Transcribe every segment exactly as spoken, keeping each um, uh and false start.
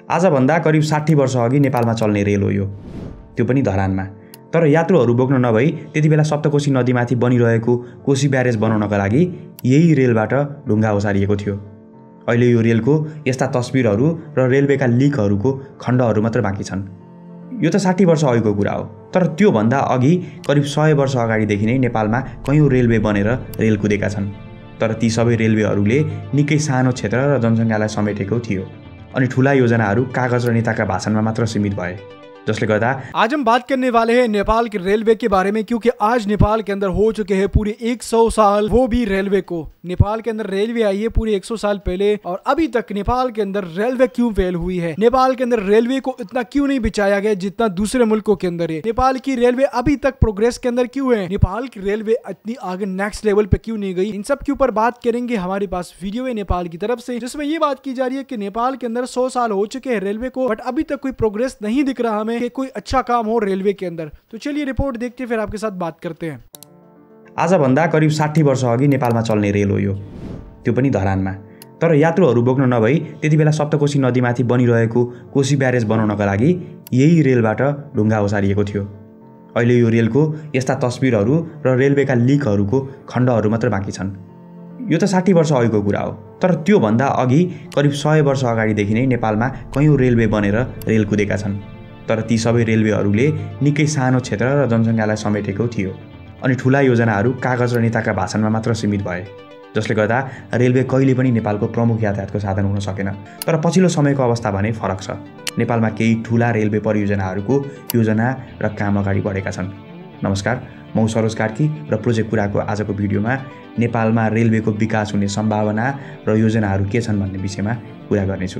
आजभन्दा करिब साठी वर्ष अघि नेपालमा चल्ने रेल हो यो, त्यो पनि धरानमा। तर यात्रुहरू बोक्न नभई त्यति बेला सप्तकोशी नदीमाथि बनिरहेको कोशी ब्यारेज बनाउनका लागि यही रेलबाट ढुङ्गा ओसारिएको थियो। अहिले यो रेलको यस्ता तस्बिरहरू र रेलवेका लिकहरूको खण्डहरू मात्र बाँकी छन्। यो त साठी वर्ष अघिको कुरा हो, तर त्योभन्दा अघि करिब सय वर्ष अगाडिदेखि नै नेपालमा कैयौँ रेलवे बनेर रेल कुदेका छन्। तर ती सबै रेलवेहरूले निकै सानो क्षेत्र र जनसङ्ख्यालाई समेटेको थियो अनि ठुला योजनाहरू कागज र नेताका भाषणमा मात्र सीमित भए, जिससे गर्दा आज हम बात करने वाले हैं नेपाल के रेलवे के बारे में, क्योंकि आज नेपाल के अंदर हो चुके हैं पूरे सौ साल, वो भी रेलवे को। नेपाल के अंदर रेलवे आई है पूरे सौ साल पहले और अभी तक नेपाल के अंदर रेलवे क्यों फेल हुई है, नेपाल के अंदर रेलवे को इतना क्यों नहीं बिछाया गया जितना दूसरे मुल्कों के अंदर है, नेपाल की रेलवे अभी तक प्रोग्रेस के अंदर क्यों है, नेपाल की रेलवे इतनी आगे नेक्स्ट लेवल पे क्यों नहीं गई, इन सब के ऊपर बात करेंगे। हमारे पास वीडियो है नेपाल की तरफ से जिसमें ये बात की जा रही है कि नेपाल के अंदर सौ साल हो चुके हैं रेलवे को, बट अभी तक कोई प्रोग्रेस नहीं दिख रहा हमें कि कोई अच्छा काम हो रेलवे के अंदर। तो चलिए रिपोर्ट देखते फिर आपके साथ बात करते हैं। आजभन्दा करिब साठी वर्ष अघि नेपालमा चल्ने रेल हो यो, त्यो पनि धरानमा। तर यात्रुहरू बोक्न नभई त्यति बेला सप्तकोशी नदीमाथि बनिरहेको कोशी ब्यारेज बनाउनका लागि यही रेलबाट ढुङ्गा ओसारिएको थियो। अहिले यो रेलको यस्ता तस्बिरहरू र रेलवेका लिकहरूको खण्डहरू मात्र बाँकी छन्। यो त साठी वर्ष अघिको कुरा हो, तर त्योभन्दा अघि करिब सय वर्ष अगाडिदेखि नै नेपालमा कैयौँ रेलवे बनेर रेल कुदेका छन्। तर ती सबै रेलवेहरूले निकै सानो क्षेत्र र जनसङ्ख्यालाई समेटेको थियो अनि ठुला योजनाहरू कागज र नेताका भाषणमा मात्र सीमित भए, जसले गर्दा रेलवे कहिले पनि नेपालको प्रमुख यातायातको साधन हुन सकेन। तर पछिल्लो समयको अवस्था भने फरक छ। नेपालमा केही ठुला रेलवे परियोजनाहरूको योजना र काम अगाडि बढेका छन्। नमस्कार, म सरोज कार्की र प्रोजेक्ट कुराको आजको भिडियोमा नेपालमा रेलवेको विकास हुने सम्भावना र योजनाहरू के छन् भन्ने विषयमा कुरा गर्नेछु।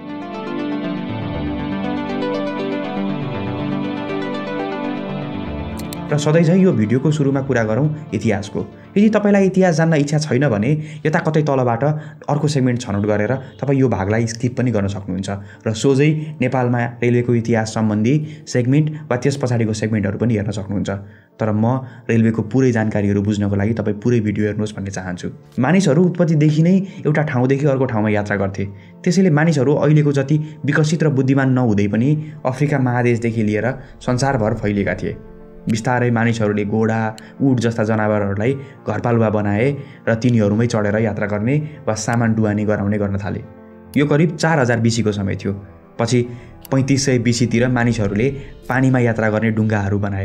र सधैँ झैँ यो भिडियोको सुरुमा कुरा गरौँ इतिहासको। यदि तपाईँलाई इतिहास जान्न इच्छा छैन भने यता कतै तलबाट अर्को सेगमेन्ट छनौट गरेर तपाईँ यो भागलाई स्किप पनि गर्न सक्नुहुन्छ र सोझै नेपालमा रेलवेको इतिहास सम्बन्धी सेगमेन्ट वा त्यस पछाडिको सेगमेन्टहरू पनि हेर्न सक्नुहुन्छ। तर म रेलवेको पुरै जानकारीहरू बुझ्नको लागि तपाईँ पुरै भिडियो हेर्नुहोस् भन्ने चाहन्छु। मानिसहरू उत्पत्तिदेखि नै एउटा ठाउँदेखि अर्को ठाउँमा यात्रा गर्थे, त्यसैले मानिसहरू अहिलेको जति विकसित र बुद्धिमान नहुँदै पनि अफ्रिका महादेशदेखि लिएर संसारभर फैलिएका थिए। बिस्तारै मानिसहरूले घोडा, उट जस्ता जनावरहरूलाई घरपालुवा बनाए र तिनीहरूमै चढेर यात्रा गर्ने वा सामान डुवानी गराउने गर्न थाले। यो करिब चार हजार बिसीको समय थियो। पछि पैँतिस सय बिसीतिर मानिसहरूले पानीमा यात्रा गर्ने डुङ्गाहरू बनाए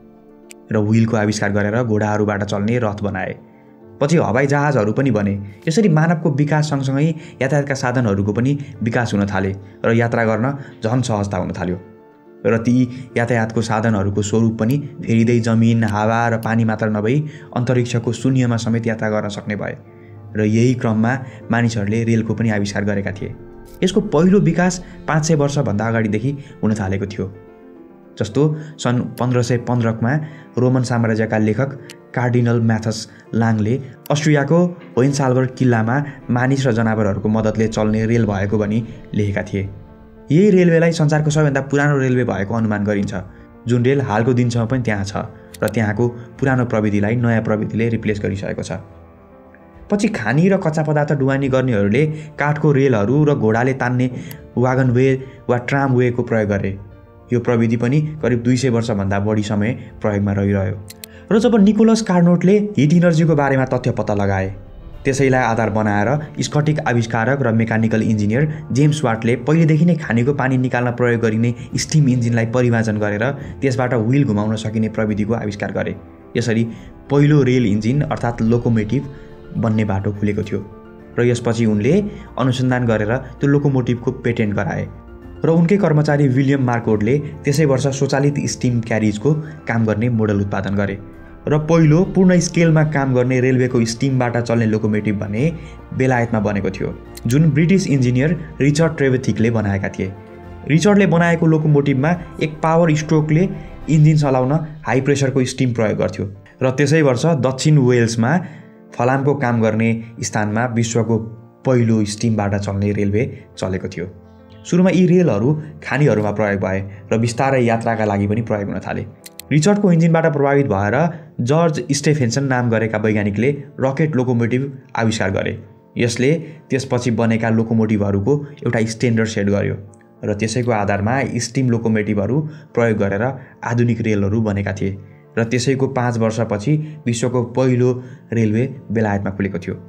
र व्हिलको आविष्कार गरेर घोडाहरूबाट चल्ने रथ बनाए। पछि हवाई जहाजहरू पनि बने। यसरी मानवको विकास सँगसँगै यातायातका साधनहरूको पनि विकास हुन थाले र यात्रा गर्न झन् सहजता हुन थाल्यो। र ती यातायातको साधनहरूको स्वरूप पनि फेरिँदै जमिन, हावा र पानी मात्र नभई अन्तरिक्षको शून्यमा समेत यात्रा गर्न सक्ने भए र यही क्रममा मानिसहरूले रेलको पनि आविष्कार गरेका थिए। यसको पहिलो विकास पाँच सय वर्षभन्दा अगाडिदेखि हुन थालेको थियो। जस्तो सन् पन्ध्र सय पन्ध्रमा रोमन साम्राज्यका लेखक कार्डिनल म्याथस लाङले अस्ट्रियाको होहेन्साल्बर्ग किल्लामा मानिस र जनावरहरूको मद्दतले चल्ने रेल भएको भनी लेखेका थिए। यही रेलवेलाई संसारको सबैभन्दा पुरानो रेलवे भएको अनुमान गरिन्छ, जुन रेल हालको दिनसम्म पनि त्यहाँ छ र त्यहाँको पुरानो प्रविधिलाई नयाँ प्रविधिले रिप्लेस गरिसकेको छ। पछि खानी र कच्चा पदार्थ डुवानी गर्नेहरूले काठको रेलहरू र घोडाले तान्ने वागन वे वा ट्राम वेको प्रयोग गरे। यो प्रविधि पनि करिब दुई सय वर्षभन्दा बढी समय प्रयोगमा रहिरह्यो। र जब निकोलस कार्नोटले हिट इनर्जीको बारेमा तथ्य पत्ता लगाए, त्यसैलाई आधार बनाएर स्कटिक आविष्कारक र मेकानिकल इन्जिनियर जेम्स वाटले पहिलेदेखि नै खानीको पानी निकाल्न प्रयोग गरिने स्टिम इन्जिनलाई परिमार्जन गरेर त्यसबाट व्हिल घुमाउन सकिने प्रविधिको आविष्कार गरे। यसरी पहिलो रेल इन्जिन अर्थात् लोकोमोटिभ बन्ने बाटो खुलेको थियो र यसपछि उनले अनुसन्धान गरेर त्यो लोकोमोटिभको पेटेन्ट गराए र उनकै कर्मचारी विलियम मार्कोटले त्यसै वर्ष स्वचालित स्टिम क्यारिजको काम गर्ने मोडल उत्पादन गरे र पहिलो पूर्ण स्केलमा काम गर्ने रेलवेको स्टिमबाट चल्ने लोकोमोटिभ भने बेलायतमा बनेको थियो, जुन ब्रिटिस इन्जिनियर रिचर्ड ट्रेभेथिकले बनाएका थिए। रिचर्डले बनाएको लोकोमोटिभमा एक पावर स्ट्रोकले इन्जिन चलाउन हाई प्रेसरको स्टिम प्रयोग गर्थ्यो र त्यसै वर्ष दक्षिण वेल्समा फलामको काम गर्ने स्थानमा विश्वको पहिलो स्टिमबाट चल्ने रेलवे चलेको थियो। सुरुमा यी रेलहरू खानीहरूमा प्रयोग भए र बिस्तारै यात्राका लागि पनि प्रयोग हुन थाले। रिचर्डको इन्जिनबाट प्रभावित भएर जर्ज स्टेफेन्सन नाम गरेका वैज्ञानिकले रकेट लोकोमोटिभ आविष्कार गरे। यसले त्यसपछि बनेका लोकोमोटिभहरूको एउटा स्ट्यान्डर्ड सेट गर्यो र त्यसैको आधारमा स्टिम लोकोमोटिभहरू प्रयोग गरेर आधुनिक रेलहरू बनेका थिए र त्यसैको पाँच वर्षपछि विश्वको पहिलो रेलवे बेलायतमा खुलेको थियो।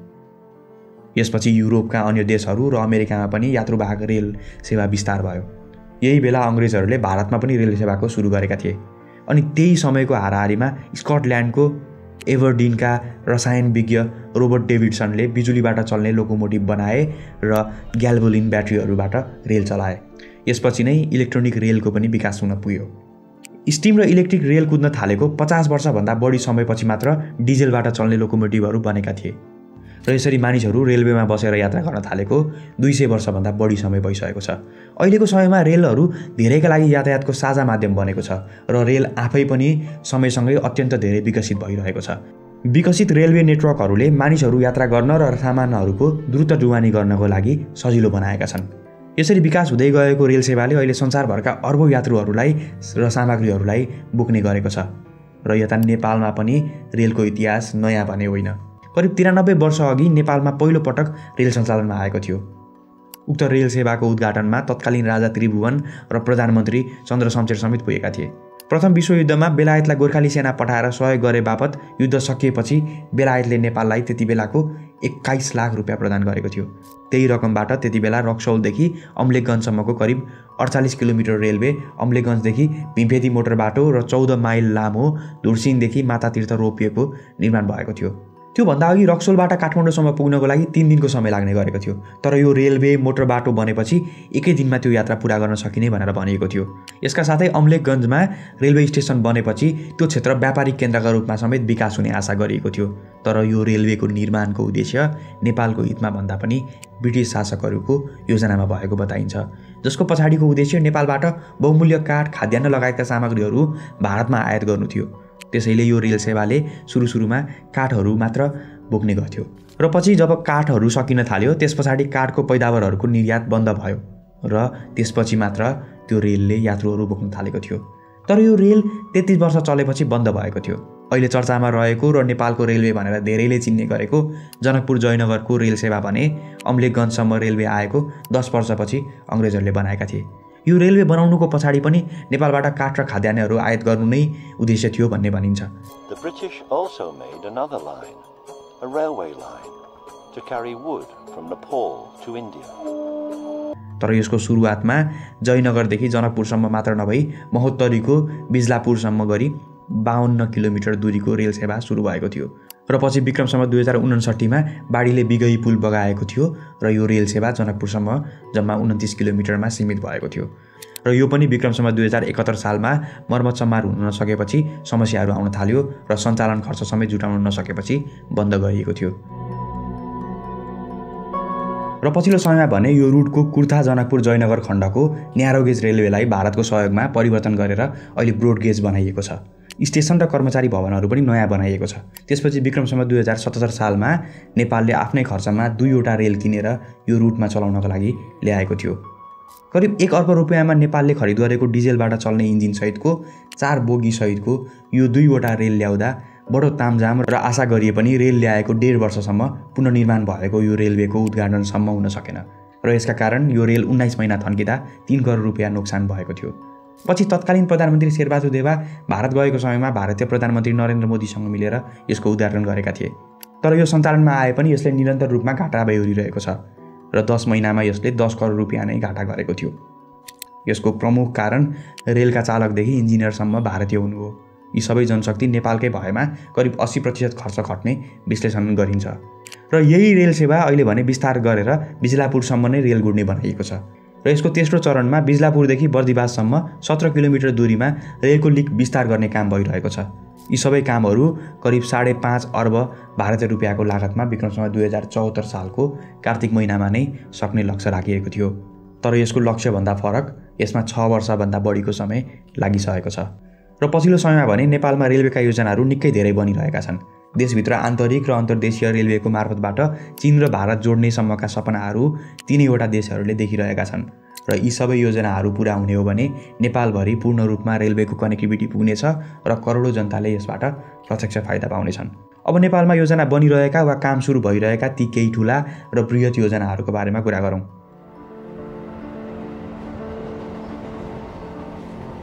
यसपछि युरोपका अन्य देशहरू र अमेरिकामा पनि यात्रुवाहक रेल सेवा विस्तार भयो। यही बेला अङ्ग्रेजहरूले भारतमा पनि रेल सेवाको सुरु गरेका थिए अनि त्यही समयको हाराहारीमा स्कटल्यान्डको एभरडिनका रसायनविज्ञ रोबर्ट डेभिडसनले बिजुलीबाट चल्ने लोकोमोटिभ बनाए र ग्याल्भोलिन ब्याट्रीहरूबाट रेल चलाए। यसपछि नै इलेक्ट्रोनिक रेलको पनि विकास हुन पुग्यो। स्टिम र इलेक्ट्रिक रेल कुद्न थालेको पचास वर्षभन्दा बढी समयपछि मात्र डिजेलबाट चल्ने लोकोमोटिभहरू बनेका थिए र यसरी मानिसहरू रेलवेमा बसेर यात्रा गर्न थालेको दुई सय वर्षभन्दा बढी समय भइसकेको छ। अहिलेको समयमा रेलहरू धेरैका लागि यातायातको साझा माध्यम बनेको छ र रेल आफै पनि समयसँगै अत्यन्त धेरै विकसित भइरहेको छ। विकसित रेलवे नेटवर्कहरूले मानिसहरू यात्रा गर्न र सामानहरूको द्रुत ढुवानी गर्नको लागि सजिलो बनाएका छन्। यसरी विकास हुँदै गएको रेल सेवाले अहिले संसारभरका अर्बौं यात्रुहरूलाई र सामग्रीहरूलाई बोक्ने गरेको छ र यता नेपालमा पनि रेलको इतिहास नयाँ भने होइन। करिब तिरानब्बे वर्ष अघि नेपालमा पहिलो पटक रेल सञ्चालनमा आएको थियो। उक्त रेल सेवाको उद्घाटनमा तत्कालीन राजा त्रिभुवन र प्रधानमन्त्री चन्द्र शमशेर समेत पुगेका थिए। प्रथम विश्वयुद्धमा बेलायतलाई गोर्खाली सेना पठाएर सहयोग गरे बापत युद्ध सकिएपछि बेलायतले नेपाललाई त्यति बेलाको एक्काइस लाख रुपियाँ प्रदान गरेको थियो। त्यही रकमबाट त्यति बेला रक्सौलदेखि अम्लेखगञ्जसम्मको करिब अडचालिस किलोमिटर रेलवे, अम्लेखगञ्जदेखि भिमफेदी मोटर बाटो र चौध माइल लामो धुर्सिङदेखि मातातीर्थ रोपिएको निर्माण भएको थियो। त्योभन्दा अघि रक्सोलबाट काठमाडौँसम्म पुग्नको लागि तीन दिनको समय लाग्ने गरेको थियो, तर यो रेलवे मोटर बाटो बनेपछि एकै दिनमा त्यो यात्रा पुरा गर्न सकिने भनेर भनिएको थियो। यसका साथै अम्लेखगञ्जमा रेलवे स्टेसन बनेपछि त्यो क्षेत्र व्यापारिक केन्द्रका रूपमा समेत विकास हुने आशा गरिएको थियो। तर यो रेलवेको निर्माणको उद्देश्य नेपालको हितमा भन्दा पनि ब्रिटिस शासकहरूको योजनामा भएको बताइन्छ, जसको पछाडिको उद्देश्य नेपालबाट बहुमूल्य काठ, खाद्यान्न लगायतका सामग्रीहरू भारतमा आयात गर्नु थियो। त्यसैले यो रेल सेवाले सुरु सुरुमा काठहरू मात्र बोक्ने गर्थ्यो र पछि जब काठहरू सकिन थाल्यो त्यस पछाडि काठको पैदावारहरूको निर्यात बन्द भयो र त्यसपछि मात्र त्यो रेलले यात्रुहरू बोक्न थालेको थियो। तर यो रेल तेत्तीस वर्ष चलेपछि बन्द भएको थियो। अहिले चर्चामा रहेको र नेपालको रेलवे भनेर धेरैले चिन्ने गरेको जनकपुर जयनगरको रेल सेवा भने अम्लेखगञ्जसम्म रेलवे आएको दस वर्षपछि अङ्ग्रेजहरूले बनाएका थिए। यो रेलवे बनाउनुको पछाडि पनि नेपालबाट काठ र खाद्यान्नहरू आयात गर्नु नै उद्देश्य थियो भन्ने भनिन्छ। The British also made another line, a railway line, to carry wood from Nepal to India. तर यसको सुरुवातमा जयनगरदेखि जनकपुरसम्म मात्र नभई महोत्तरीको बिजलापुरसम्म गरी बाहन्न किलोमिटर दूरीको रेल सेवा सुरु भएको थियो र पछि विक्रमसम्म दुई हजार उनसट्ठीमा बाढीले बिगही पुल बगाएको थियो र यो रेल सेवा जनकपुरसम्म जम्मा उन्तिस किलोमिटरमा सीमित भएको थियो र यो पनि विक्रमसम्म दुई हजार एकहत्तर सालमा मर्मत सम्मार हुन नसकेपछि समस्याहरू आउन थाल्यो र सञ्चालन खर्च समेत जुटाउन नसकेपछि बन्द गरिएको थियो। र पछिल्लो समयमा भने यो रुटको कुर्था जनकपुर जयनगर खण्डको न्यारो गेज रेलवेलाई भारतको सहयोगमा परिवर्तन गरेर अहिले ब्रोड गेज बनाइएको छ। स्टेसन र कर्मचारी भवनहरू पनि नयाँ बनाइएको छ। त्यसपछि विक्रमसम्म दुई हजार सतहत्तर सालमा नेपालले आफ्नै खर्चमा दुईवटा रेल किनेर यो रुटमा चलाउनको लागि ल्याएको थियो। करिब एक अर्ब रुपियाँमा नेपालले खरिद गरेको डिजेलबाट चल्ने इन्जिन सहितको चार बोगी सहितको यो दुईवटा रेल ल्याउँदा बडो तामझाम र आशा गरिए पनि रेल ल्याएको डेढ वर्षसम्म पुनर्निर्माण भएको यो रेलवेको उद्घाटनसम्म हुन सकेन र यसका कारण यो रेल उन्नाइस महिना थन्किँदा तीन करोड रुपियाँ नोक्सान भएको थियो। पछि तत्कालीन प्रधानमन्त्री शेरबहादुर देवा भारत गएको समयमा भारतीय प्रधानमन्त्री नरेन्द्र मोदीसँग मिलेर यसको उद्घाटन गरेका थिए। तर यो सञ्चालनमा आए पनि यसले निरन्तर रूपमा घाटा बेहोरिरहेको छ र दस महिनामा यसले दस करोड रुपियाँ नै घाटा गरेको थियो। यसको प्रमुख कारण रेलका चालकदेखि इन्जिनियरसम्म भारतीय हुनु हो। यी सबै जनशक्ति नेपालकै भएमा करिब अस्सी प्रतिशत खर्च खट्ने विश्लेषण गरिन्छ र यही रेल सेवा अहिले भने विस्तार गरेर बिजलापुरसम्म नै रेल गुड्ने बनाइएको छ र यसको तेस्रो चरणमा बिजलापुरदेखि बर्दिवाससम्म सत्र किलोमिटर दूरीमा रेलको लिक विस्तार गर्ने काम भइरहेको छ। यी सबै कामहरू करिब साढे पाँच अर्ब भारतीय रुपियाँको लागतमा विक्रमसम्म दुई हजार चौहत्तर सालको कार्तिक महिनामा नै सक्ने लक्ष्य राखिएको थियो। तर यसको लक्ष्यभन्दा फरक यसमा छ वर्षभन्दा बढीको समय लागिसकेको छ र पछिल्लो समयमा भने नेपालमा रेलवेका योजनाहरू निकै धेरै बनिरहेका छन्। देशभित्र आन्तरिक र अन्तर्देशीय रेलवेको मार्फतबाट चीन र भारत जोड्ने सम्मका सपनाहरू तीनैवटा देशहरूले देखिरहेका छन् र यी सबै योजनाहरू पुरा हुने हो भने नेपालभरि पूर्ण रूपमा रेलवेको कनेक्टिभिटी पुग्नेछ र करोडौँ जनताले यसबाट प्रत्यक्ष फाइदा पाउनेछन्। अब नेपालमा योजना बनिरहेका वा काम सुरु भइरहेका ती केही ठुला र बृहत योजनाहरूको बारेमा कुरा गरौँ।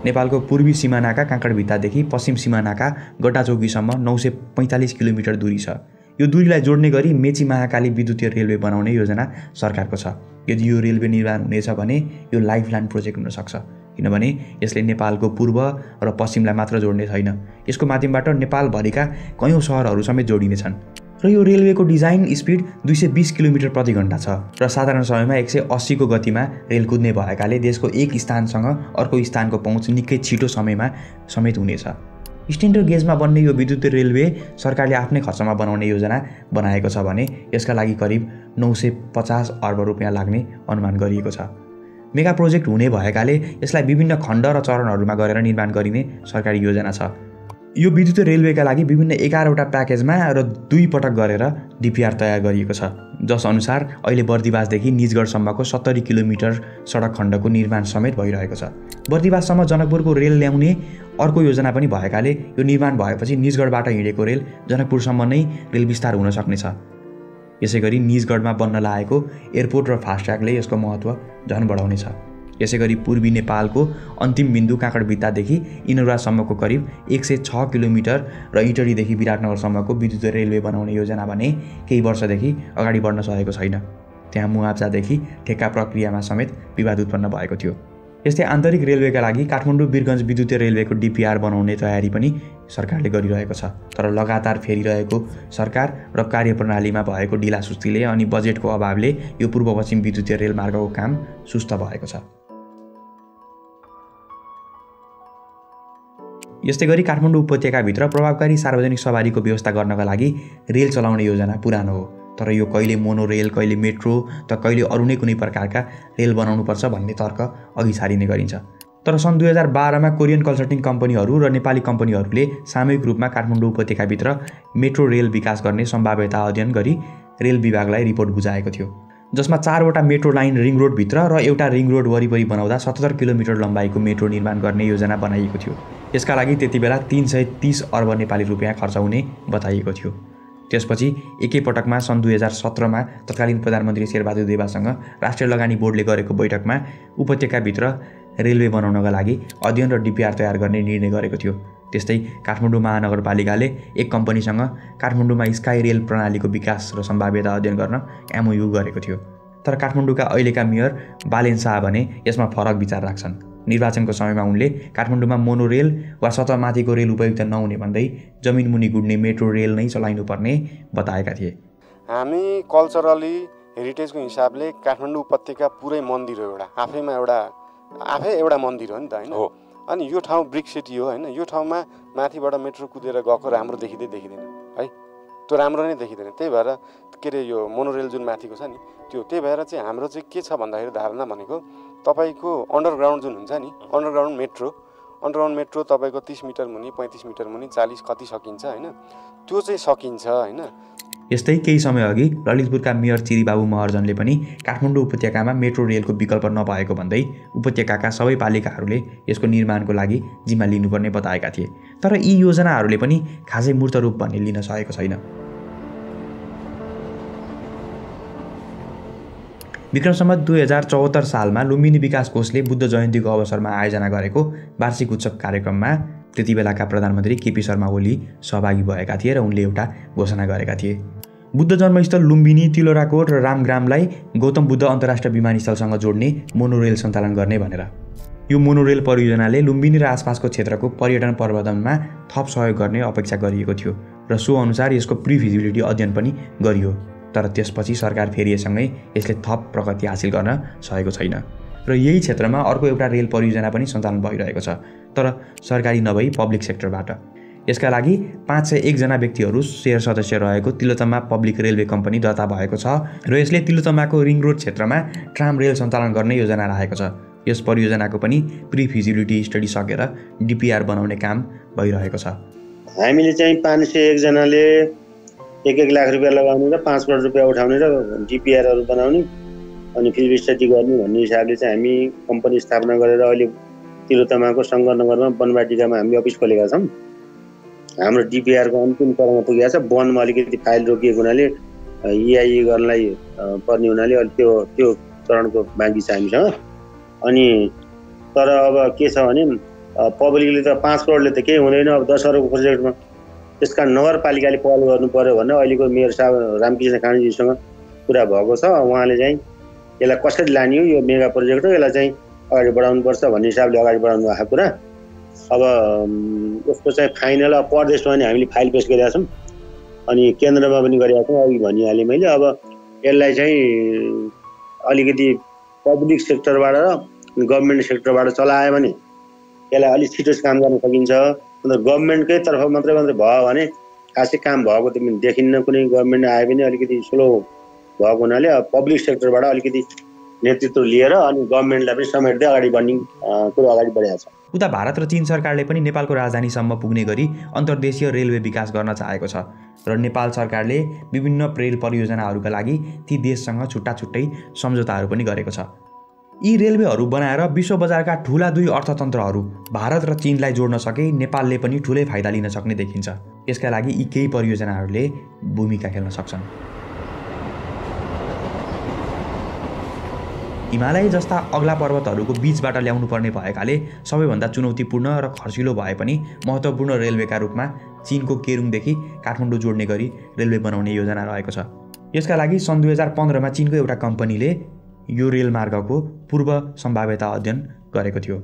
नेपालको पूर्वी सिमानाका काँकडभित्तादेखि पश्चिम सिमानाका गड्डाचौकीसम्म नौ सय पैँतालिस किलोमिटर दूरी छ। यो दूरीलाई जोड्ने गरी मेची महाकाली विद्युतीय रेलवे बनाउने योजना सरकारको छ। यदि यो रेलवे निर्माण हुनेछ भने यो लाइफलाइन प्रोजेक्ट हुन सक्छ, किनभने यसले नेपालको पूर्व र पश्चिमलाई मात्र जोड्ने छैन, यसको माध्यमबाट नेपालभरिका कयौँ सहरहरू समेत जोडिनेछन्। र यो रेलवेको डिजाइन स्पिड दुई सय बिस किलोमिटर प्रति घण्टा छ र साधारण समयमा एक सय अस्सी को गतिमा रेल कुद्ने भएकाले देशको एक स्थानसँग अर्को स्थानको पहुँच निकै छिटो समयमा समेत हुनेछ। स्ट्यान्डर्ड गेजमा बन्ने यो विद्युतीय रेलवे सरकारले आफ्नै खर्चमा बनाउने योजना बनाएको छ भने यसका लागि करिब नौ सय पचास अर्ब रुपियाँ लाग्ने अनुमान गरिएको छ। मेगा प्रोजेक्ट हुने भएकाले यसलाई विभिन्न खण्ड र चरणहरूमा गरेर निर्माण गरिने सरकारी योजना छ। यो विद्युतीय रेलवेका लागि विभिन्न एघारवटा प्याकेजमा र दुई पटक गरेर डिपिआर तयार गरिएको छ, जस अनुसार अहिले बर्दिवासदेखि निजगढसम्मको सत्तरी किलोमिटर सडक खण्डको निर्माण समेत भइरहेको छ। बर्दिवाससम्म जनकपुरको रेल ल्याउने अर्को योजना पनि भएकाले यो निर्माण भएपछि निजगढबाट हिँडेको रेल जनकपुरसम्म नै रेल विस्तार हुन सक्नेछ। यसै गरी निजगढमा बन्न लागेको एयरपोर्ट र फास्ट्र्यागले यसको महत्त्व झन बढाउनेछ। यसै गरी पूर्वी नेपालको अन्तिम बिन्दु काँकडभित्तादेखि इनौरासम्मको करिब एक सय छ किलोमिटर र इटरीदेखि विराटनगरसम्मको विद्युतीय रेलवे बनाउने योजना भने केही वर्षदेखि अगाडि बढ्न सकेको छैन। त्यहाँ मुआब्जादेखि ठेक्का प्रक्रियामा समेत विवाद उत्पन्न भएको थियो। यस्तै आन्तरिक रेलवेका लागि काठमाडौँ वीरगञ्ज विद्युतीय रेलवेको डिपिआर बनाउने तयारी पनि सरकारले गरिरहेको छ। तर लगातार फेरिरहेको सरकार र कार्यप्रणालीमा भएको ढिलासुस्तीले अनि बजेटको अभावले यो पूर्व पश्चिम विद्युतीय रेलमार्गको काम सुस्त भएको छ। यस्तै गरी काठमाडौँ उपत्यकाभित्र प्रभावकारी सार्वजनिक सवारीको व्यवस्था गर्नका लागि रेल चलाउने योजना पुरानो हो, तर यो कहिले मोनोरेल, कहिले मेट्रो त कहिले अरू नै कुनै प्रकारका रेल बनाउनुपर्छ भन्ने तर्क अघि सारिने गरिन्छ। तर सन् दुई हजार बाह्रमा कोरियन कन्सल्टिङ कम्पनीहरू र नेपाली कम्पनीहरूले सामूहिक रूपमा काठमाडौँ उपत्यकाभित्र मेट्रो रेल विकास गर्ने सम्भाव्यता अध्ययन गरी रेल विभागलाई रिपोर्ट बुझाएको थियो, जसमा चारवटा मेट्रो लाइन रिङ रोडभित्र र एउटा रिङ रोड वरिपरि बनाउँदा सतहत्तर किलोमिटर लम्बाइको मेट्रो निर्माण गर्ने योजना बनाइएको थियो। यसका लागि त्यति बेला तीन सय तीस अर्ब नेपाली रुपियाँ खर्च हुने बताइएको थियो। त्यसपछि एकैपटकमा सन् दुई हजार सत्रमा तत्कालीन प्रधानमन्त्री शेरबहादुर देवासँग राष्ट्रिय लगानी बोर्डले गरेको बैठकमा उपत्यकाभित्र रेलवे बनाउनका लागि अध्ययन र डिपिआर तयार गर्ने निर्णय गरेको थियो। त्यस्तै काठमाडौँ महानगरपालिकाले एक कम्पनीसँग काठमाडौँमा स्काई रेल प्रणालीको विकास र सम्भाव्यता अध्ययन गर्न एमओयू गरेको थियो। तर काठमाडौँका अहिलेका मेयर बालेन शाह भने यसमा फरक विचार राख्छन्। निर्वाचनको समयमा उनले काठमाडौँमा मोनोरेल वा सतहमाथिको रेल उपयुक्त नहुने भन्दै जमिन मुनि गुड्ने मेट्रो रेल नै चलाइनुपर्ने बताएका थिए। हामी कल्चरली हेरिटेजको हिसाबले काठमाडौँ उपत्यका पुरै मन्दिर हो, एउटा आफैमा एउटा आफै एउटा मन्दिर हो नि त हैन। अनि यो ठाउँ ब्रिक सिटी हो हैन, यो ठाउँमा माथिबाट मेट्रो कुदेर गएको राम्रो देखिँदै देखिँदैन है, त्यो राम्रो नै देखिँदैन। त्यही भएर के अरे यो मोनोरेल जुन माथिको छ नि त्यो, त्यही भएर चाहिँ हाम्रो चाहिँ के छ भन्दाखेरि धारणा भनेको तपाईँको अन्डरग्राउन्ड जुन हुन्छ नि, अन्डरग्राउन्ड मेट्रो अन्डरग्राउन्ड मेट्रो तपाईँको तीस मिटर मुनि पैँतिस मिटर मुनि चालीस कति सकिन्छ होइन, त्यो चाहिँ सकिन्छ होइन। यस्तै केही समय अघि ललितपुरका मेयर चिरीबाबु महर्जनले पनि काठमाडौँ उपत्यकामा मेट्रो रेलको विकल्प नभएको भन्दै उपत्यकाका सबै पालिकाहरूले यसको निर्माणको लागि जिम्मा लिनुपर्ने बताएका थिए। तर यी योजनाहरूले पनि खासै मूर्त रूप भन्ने लिन सकेको छैन। विक्रम सम्वत दुई हजार चौहत्तर सालमा लुम्बिनी विकास कोषले बुद्ध जयन्तीको अवसरमा आयोजना गरेको वार्षिक उत्सव कार्यक्रममा त्यति बेलाका प्रधानमन्त्री केपी शर्मा ओली सहभागी भएका थिए र उनले एउटा घोषणा गरेका थिए, बुद्ध जन्मस्थल लुम्बिनी, तिलोराकोट र रामग्रामलाई गौतम बुद्ध अन्तर्राष्ट्रिय विमानस्थलसँग जोड्ने मोनोरेल सञ्चालन गर्ने भनेर। यो मोनोरेल परियोजनाले लुम्बिनी र आसपासको क्षेत्रको पर्यटन प्रवर्धनमा थप सहयोग गर्ने अपेक्षा गरिएको थियो र सो अनुसार यसको प्री फिजिबिलिटी अध्ययन पनि गरियो। तर त्यसपछि सरकार फेरिएसँगै यसले थप प्रगति हासिल गर्न सकेको छैन र यही क्षेत्रमा अर्को एउटा रेल परियोजना पनि सञ्चालन भइरहेको छ, तर सरकारी नभई पब्लिक सेक्टरबाट। यसका लागि पाँच सय एकजना व्यक्तिहरू सेयर सदस्य रहेको तिलोत्तमा पब्लिक रेलवे कम्पनी दर्ता भएको छ र यसले तिलोत्तमाको रिङ रोड क्षेत्रमा ट्राम रेल सञ्चालन गर्ने योजना राखेको छ। यस परियोजनाको पनि प्री फिजिबिलिटी स्टडी सकेर डिपिआर बनाउने काम भइरहेको छ। हामीले चाहिँ पाँच सय एकजनाले एक एक लाख रुपियाँ लगाउने र पाँच करोड रुपियाँ उठाउने र डिपिआरहरू बनाउने अनि फिजिबिलिटी स्टडी गर्ने भन्ने हिसाबले चाहिँ हामी कम्पनी स्थापना गरेर अहिले तिलोत्तमाको शङ्करनगरमा वनवाटिकामा हामीले अफिस खोलेका छौँ। हाम्रो डिपिआरको अन्तिम चरणमा पुगेको छ। वनमा अलिकति फाइल रोकिएको हुनाले इआई गर्नलाई पर्ने हुनाले अहिले त्यो त्यो चरणको बाँकी छ हामीसँग। अनि तर अब के छ भने पब्लिकले त पाँच करोडले त केही हुँदैन, अब दस अरबको प्रोजेक्टमा त्यस कारण नगरपालिकाले पहल गर्नु पर्यो भने अहिलेको मेयर साहब रामकृष्ण खाँडीजीसँग कुरा भएको छ। उहाँले चाहिँ यसलाई कसरी लाने हो, यो मेगा प्रोजेक्ट हो, यसलाई चाहिँ अगाडि बढाउनुपर्छ भन्ने हिसाबले अगाडि बढाउनु भएको कुरा। अब यसको चाहिँ फाइनल अब प्रदेशमा पनि हामीले फाइल पेस गरेका छौँ अनि केन्द्रमा पनि गरेका छौँ, अघि भनिहालेँ मैले। अब यसलाई चाहिँ अलिकति पब्लिक सेक्टरबाट र गभर्मेन्ट सेक्टरबाट चलायो भने यसलाई अलिक छिटो काम गर्न सकिन्छ। अन्त गभर्मेन्टकै तर्फ मात्रै मात्रै भयो भने खासै काम भएको त देखिन्न, कुनै गभर्मेन्ट आए पनि अलिकति स्लो भएको हुनाले अब पब्लिक सेक्टरबाट अलिकति नेतृत्व लिएर अनि गभर्मेन्टलाई पनि समेट्दै अगाडि बढ्ने कुरो अगाडि बढेको छ। उता भारत र चीन सरकारले पनि नेपालको राजधानीसम्म पुग्ने गरी अन्तर्देशीय रेलवे विकास गर्न चाहेको छ र नेपाल सरकारले विभिन्न रेल परियोजनाहरूका लागि ती देशसँग छुट्टा छुट्टै सम्झौताहरू पनि गरेको छ। यी रेलवेहरू बनाएर विश्व बजारका ठूला दुई अर्थतन्त्रहरू भारत र चीनलाई जोड्न सके नेपालले पनि ठूलै फाइदा लिन सक्ने देखिन्छ। यसका लागि यी केही परियोजनाहरूले भूमिका खेल्न सक्छन्। हिमालय जस्ता अग्ला पर्वतहरूको बीचबाट ल्याउनु पर्ने भएकाले सबैभन्दा चुनौतीपूर्ण र खर्चिलो भए पनि महत्त्वपूर्ण रेलवेका रूपमा चीनको केरुङदेखि काठमाडौँ जोड्ने गरी रेलवे बनाउने योजना रहेको छ। यसका लागि सन् दुई हजार पन्ध्रमा चीनको एउटा कम्पनीले यो रेलमार्गको पूर्व सम्भाव्यता अध्ययन गरेको थियो,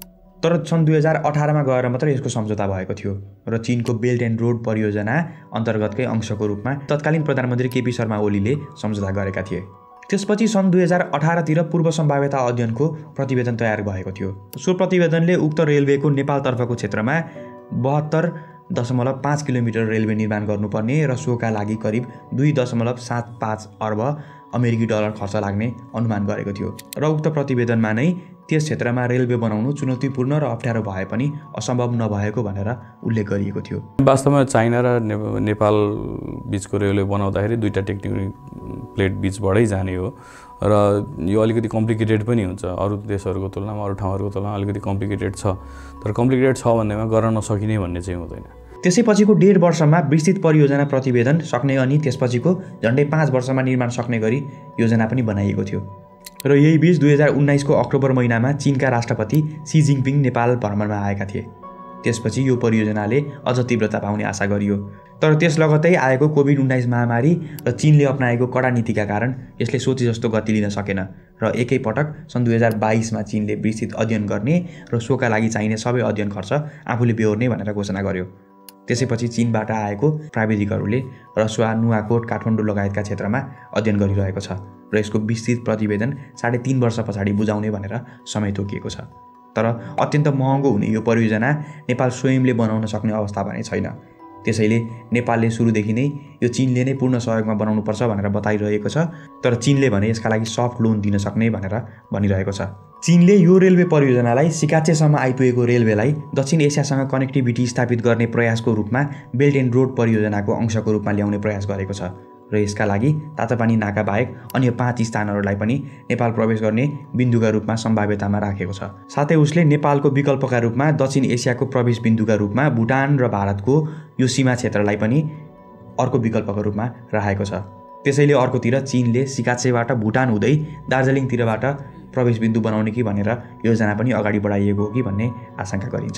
तर सन् दुई हजार अठारमा गएर मात्र यसको सम्झौता भएको थियो र चीनको बेल्ट एन्ड रोड परियोजना अन्तर्गतकै अंशको रूपमा तत्कालीन प्रधानमन्त्री केपी शर्मा ओलीले सम्झौता गरेका थिए। त्यसपछि सन् दुई हजार अठारतिर पूर्व सम्भाव्यता अध्ययनको प्रतिवेदन तयार भएको थियो। सो प्रतिवेदनले उक्त रेलवेको नेपालतर्फको क्षेत्रमा बहत्तर दशमलव पाँच किलोमिटर रेलवे निर्माण गर्नुपर्ने र सोका लागि करिब दुई दशमलव सात पाँच अर्ब अमेरिकी डलर खर्च लाग्ने अनुमान गरेको थियो र उक्त प्रतिवेदनमा नै त्यस क्षेत्रमा रेलवे बनाउनु चुनौतीपूर्ण र अप्ठ्यारो भए पनि असम्भव नभएको भनेर उल्लेख गरिएको थियो। वास्तवमा चाइना र नेपाल बीचको रेलवे बनाउँदाखेरि दुईटा टेक्निक प्लेट बीचबाटै जाने हो र यो अलिकति कम्प्लिकेटेड पनि हुन्छ। अरू देशहरूको तुलनामा अरू ठाउँहरूको तुलनामा अलिकति कम्प्लिकेटेड छ, तर कम्प्लिकेटेड छ भन्नेमा गर्न नसकिने भन्ने चाहिँ हुँदैन। त्यसैपछिको डेढ वर्षमा विस्तृत परियोजना प्रतिवेदन सक्ने अनि त्यसपछिको झन्डै पाँच वर्षमा निर्माण सक्ने गरी योजना पनि बनाइएको थियो र यही बीच दुई हजार उन्नाइसको अक्टोबर महिनामा चीनका राष्ट्रपति सी जिङपिङ नेपाल भ्रमणमा आएका थिए। त्यसपछि यो परियोजनाले अझ तीव्रता पाउने आशा गरियो, तर त्यस लगत्तै आएको कोभिड उन्नाइस महामारी र चीनले अपनाएको कडा नीतिका कारण यसले सोचे जस्तो गति लिन सकेन र एकैपटक सन् दुई हजार बाइसमा चीनले विस्तृत अध्ययन गर्ने र सोका लागि चाहिने सबै अध्ययन खर्च आफूले बेहोर्ने भनेर घोषणा गर्यो। त्यसैपछि चीनबाट आएको प्राविधिकहरूले रसुवा, नुवाकोट, काठमाडौँ लगायतका क्षेत्रमा अध्ययन गरिरहेको छ र यसको विस्तृत प्रतिवेदन साढे तीन वर्ष पछाडि बुझाउने भनेर समय तोकिएको छ। तर अत्यन्त महँगो हुने यो परियोजना नेपाल स्वयंले बनाउन सक्ने अवस्था भने छैन। त्यसैले नेपालले सुरुदेखि नै यो चीनले नै पूर्ण सहयोगमा बनाउनुपर्छ भनेर बताइरहेको छ, तर चीनले भने यसका लागि सफ्ट लोन दिन सक्ने भनेर भनिरहेको छ। चीनले यो रेलवे परियोजनालाई सिकाचेसम्म आइपुगेको रेलवेलाई दक्षिण एसियासँग कनेक्टिभिटी स्थापित गर्ने प्रयासको रूपमा बेल्ट एन्ड रोड परियोजनाको अंशको रूपमा ल्याउने प्रयास गरेको छ र यसका लागि तातापानी नाका बाहेक अन्य पाँच स्थानहरूलाई पनि नेपाल प्रवेश गर्ने बिन्दुका रूपमा सम्भाव्यतामा राखेको छ। साथै उसले नेपालको विकल्पका रूपमा दक्षिण एसियाको प्रवेश बिन्दुका रूपमा भुटान र भारतको यो सीमा क्षेत्रलाई पनि अर्को विकल्पको रूपमा राखेको छ। त्यसैले अर्कोतिर चीनले सिकाचेबाट भुटान हुँदै दार्जिलिङतिरबाट प्रवेश बिन्दु बनाउने कि भनेर योजना पनि अगाडि बढाइएको हो कि भन्ने आशंका गरिन्छ।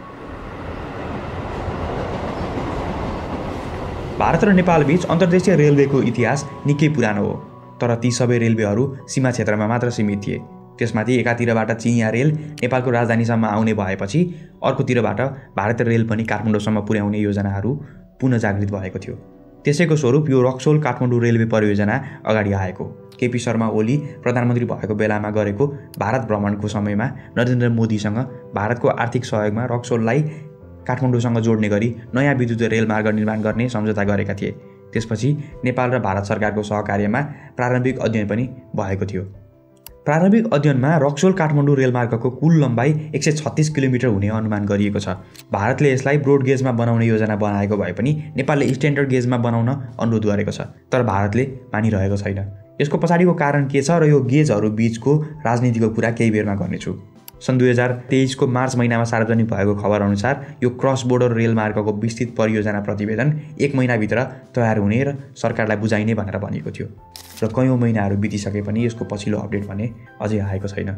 भारत र नेपाल बीच अन्तर्देशीय रेलवेको इतिहास निकै पुरानो हो, तर ती सबै रेलवेहरू सीमा क्षेत्रमा मात्र सीमित थिए। त्यसमाथि एकातिरबाट चिनिया रेल नेपालको राजधानीसम्म आउने भएपछि अर्कोतिरबाट भारतीय रेल पनि काठमाडौँसम्म पुर्याउने योजनाहरू पुनः जागृत भएको थियो। त्यसैको स्वरूप यो रक्सोल काठमाडौँ रेलवे परियोजना अगाडि आएको। केपी शर्मा ओली प्रधानमन्त्री भएको बेलामा गरेको भारत भ्रमणको समयमा नरेन्द्र मोदीसँग भारतको आर्थिक सहयोगमा रक्सोललाई काठमाडौँसँग जोड्ने गरी नयाँ विद्युत रेलमार्ग निर्माण गर्ने सम्झौता गरेका थिए। त्यसपछि नेपाल र भारत सरकारको सहकार्यमा प्रारम्भिक अध्ययन पनि भएको थियो। प्रारम्भिक अध्ययनमा रक्सोल काठमाडौँ रेलमार्गको कुल लम्बाइ एक सय छत्तीस किलोमिटर हुने अनुमान गरिएको छ। भारतले यसलाई ब्रोड गेजमा बनाउने योजना बनाएको भए पनि नेपालले स्ट्यान्डर्ड गेजमा बनाउन अनुरोध गरेको छ, तर भारतले मानिरहेको छैन। यसको पछाडिको कारण के छ र यो गेजहरू बीचको राजनीतिको कुरा केही बेरमा गर्नेछु। सन् दुई हजार तेइसको मार्च महिनामा सार्वजनिक भएको खबर अनुसार यो क्रस बोर्डर रेलमार्गको विस्तृत परियोजना प्रतिवेदन एक महिनाभित्र तयार हुने र सरकारलाई बुझाइने भनेर भनिएको थियो र कयौँ महिनाहरू बितिसके पनि यसको पछिल्लो अपडेट भने अझै आएको छैन।